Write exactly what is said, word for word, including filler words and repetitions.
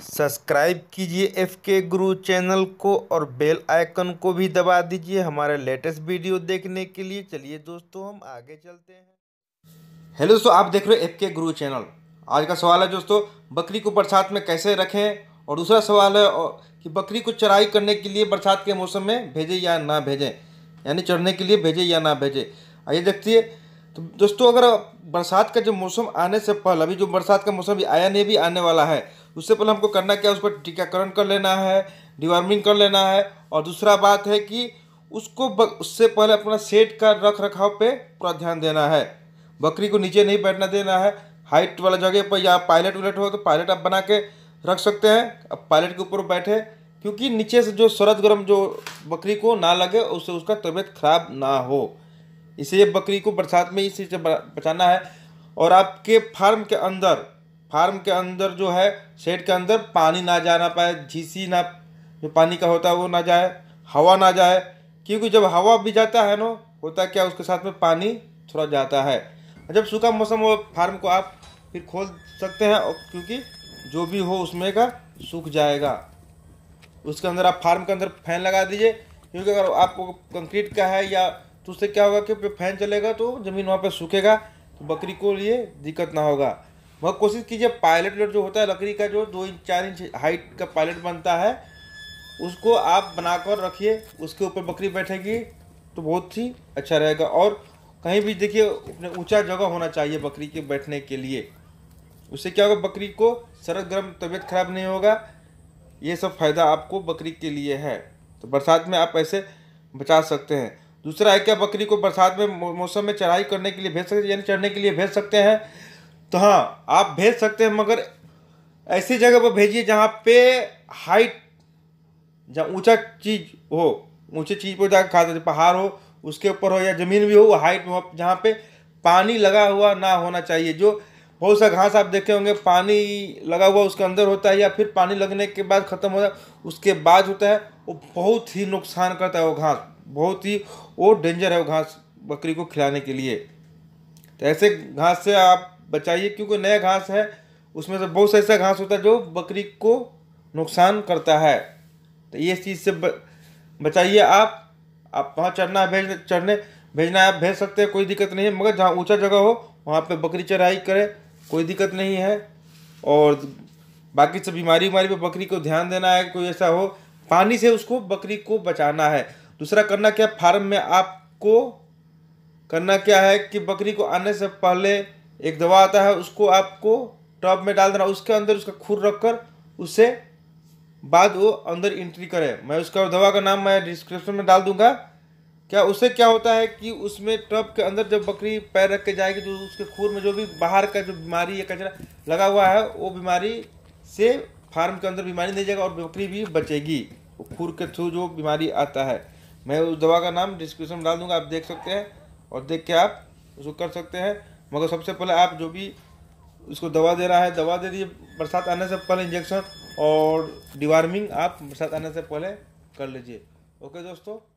Subscribe कीजिए F के गुरु channel को और बेल आइकन को भी दबा दीजिए हमारे लेटेस्ट वीडियो देखने के लिए। चलिए दोस्तों हम आगे चलते हैं। हेलो दोस्तों, आप देख रहे हो एफ के गुरु चैनल। आज का सवाल है दोस्तों, बकरी को बरसात में कैसे रखें, और दूसरा सवाल है कि बकरी को चराई करने के लिए बरसात के मौसम में भेजें या ना भेजें, यानी चरने के लिए भेजें या ना भेजें। आइए देखिए। तो दोस्तों, अगर बरसात का जो मौसम आने से पहले, अभी जो बरसात का मौसम भी आया नहीं, भी आने वाला है, उससे पहले हमको करना क्या है, उसको टीकाकरण कर लेना है, डिवार्मिंग कर लेना है। और दूसरा बात है कि उसको ब, उससे पहले अपना सेट का रख रखाव पे पूरा ध्यान देना है। बकरी को नीचे नहीं बैठना देना है, हाइट वाला जगह पर, या पायलट वायलट हो तो पायलट आप बना के रख सकते हैं। अब पायलट के ऊपर बैठे, क्योंकि नीचे से जो सरद गर्म जो बकरी को ना लगे, उससे उसका तबीयत खराब ना हो। इसलिए बकरी को बरसात में इस चीज़ से बचाना है। और आपके फार्म के अंदर फार्म के अंदर जो है, शेड के अंदर पानी ना जाना पाए, झीसी ना, जो पानी का होता है वो ना जाए, हवा ना जाए। क्योंकि जब हवा भी जाता है ना, होता क्या, उसके साथ में पानी थोड़ा जाता है। जब सूखा मौसम हो, फार्म को आप फिर खोल सकते हैं, और क्योंकि जो भी हो उसमें का सूख जाएगा। उसके अंदर आप फार्म के अंदर फैन लगा दीजिए, क्योंकि अगर आपको कंक्रीट का है या, तो उससे क्या होगा कि फैन चलेगा तो ज़मीन वहाँ पे सूखेगा, तो बकरी को लिए दिक्कत ना होगा। वह कोशिश कीजिए पायलट जो होता है लकड़ी का, जो दो इंच चार इंच हाइट का पायलट बनता है, उसको आप बनाकर रखिए। उसके ऊपर बकरी बैठेगी तो बहुत ही अच्छा रहेगा। और कहीं भी देखिए, अपने ऊंचा जगह होना चाहिए बकरी के बैठने के लिए। उससे क्या होगा, बकरी को सरद गर्म तबीयत खराब नहीं होगा। ये सब फायदा आपको बकरी के लिए है। तो बरसात में आप ऐसे बचा सकते हैं। दूसरा है क्या, बकरी को बरसात में मौसम में चराई करने के लिए भेज सकते हैं, यानी चरने के लिए भेज सकते हैं। तो हाँ, आप भेज सकते हैं, मगर ऐसी जगह पर भेजिए जहाँ पे हाइट, जहाँ ऊंचा चीज़ हो, ऊंचे चीज़ पर जाकर खाता, पहाड़ हो उसके ऊपर हो, या ज़मीन भी हो हाइट में हो, जहाँ पे पानी लगा हुआ ना होना चाहिए। जो बहुत सा घास आप देखे होंगे, पानी लगा हुआ उसके अंदर होता है, या फिर पानी लगने के बाद ख़त्म हो जाए उसके बाद होता है, वो बहुत ही नुकसान करता है। वो घास बहुत ही वो डेंजर है, वो घास बकरी को खिलाने के लिए। तो ऐसे घास से आप बचाइए, क्योंकि नया घास है, उसमें से बहुत सा ऐसा घास होता है जो बकरी को नुकसान करता है। तो ये चीज़ से बचाइए। आप आप वहाँ चरना भेज चरने भेजना है, आप भेज सकते हैं, कोई दिक्कत नहीं है। मगर जहाँ ऊंचा जगह हो वहाँ पे बकरी चराई करे, कोई दिक्कत नहीं है। और बाकी सब बीमारी बीमारी पे बकरी को ध्यान देना है। कोई ऐसा हो, पानी से उसको बकरी को बचाना है। दूसरा करना क्या, फार्म में आपको करना क्या है कि बकरी को आने से पहले एक दवा आता है, उसको आपको टब में डाल देना, उसके अंदर उसका खूर रखकर उससे बाद वो अंदर एंट्री करे। मैं उसका दवा का नाम मैं डिस्क्रिप्शन में डाल दूंगा। क्या उससे क्या होता है कि उसमें टब के अंदर जब बकरी पैर रख के जाएगी, तो उसके खूर में जो भी बाहर का जो बीमारी या कचरा लगा हुआ है, वो बीमारी से फार्म के अंदर बीमारी नहीं जाएगा और बकरी भी बचेगी। वो खूर के थ्रू जो बीमारी आता है, मैं उस दवा का नाम डिस्क्रिप्शन में डाल दूंगा, आप देख सकते हैं और देख के आप उसको कर सकते हैं। मगर सबसे पहले आप जो भी उसको दवा दे रहा है, दवा दे दीजिए बरसात आने से पहले, इंजेक्शन और डिवार्मिंग आप बरसात आने से पहले कर लीजिए। ओके दोस्तों।